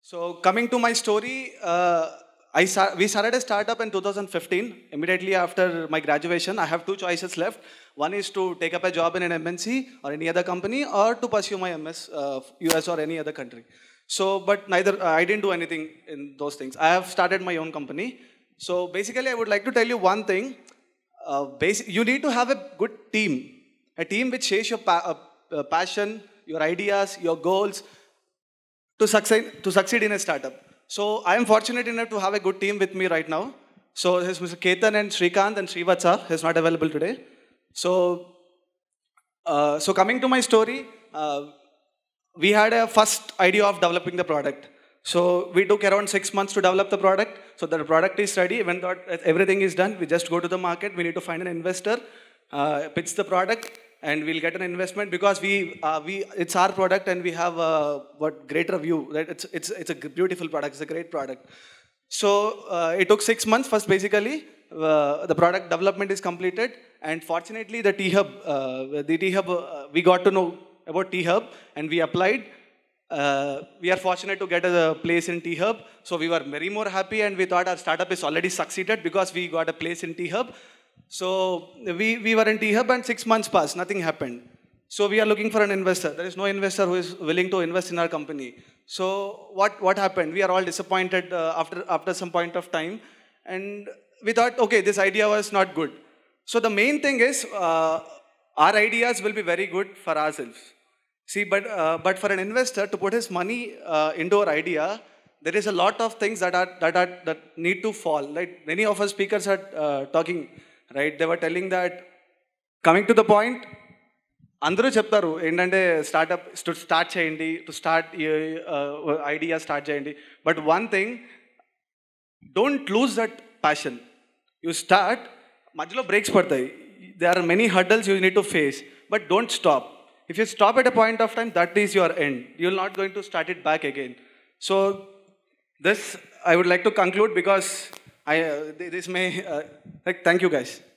So coming to my story, we started a startup in 2015. Immediately after my graduation, I have two choices left. One is to take up a job in an MNC or any other company, or to pursue my MS, US or any other country. So, but neither, I didn't do anything in those things. I have started my own company. So basically, I would like to tell you one thing. You need to have a good team. A team which shares your passion, your ideas, your goals, to succeed in a startup. So I am fortunate enough to have a good team with me right now. So there's Mr. Ketan and Srikanth and Srivatsa, who's not available today. So coming to my story, we had a first idea of developing the product. So we took around 6 months to develop the product. So the product is ready. When everything is done, we just go to the market. We need to find an investor, pitch the product, and we'll get an investment because it's our product and we have what great review. Right? It's a beautiful product. It's a great product. So it took 6 months first. Basically, the product development is completed, and fortunately, the T-Hub, we got to know about T-Hub and we applied. We are fortunate to get a place in T-Hub. So we were very more happy, and we thought our startup is already succeeded because we got a place in T-Hub. So we were in T-Hub and 6 months passed, nothing happened. So we are looking for an investor. There is no investor who is willing to invest in our company. So what happened? We are all disappointed after some point of time. And we thought, okay, this idea was not good. So the main thing is, our ideas will be very good for ourselves. See, but for an investor to put his money into our idea, there is a lot of things that need to fall. Like many of our speakers are talking, right? They were telling that, coming to the point, అందరూ చెప్తారు ఏంటంటే start చేయండి, to start idea start చేయండి. But one thing, don't lose that passion. You start, మధ్యలో breaks పడతాయి. They are many hurdles you need to face, but don't stop. If you stop at a point of time, that is your end. You're not going to start it back again. So this I would like to conclude because this may thank you guys.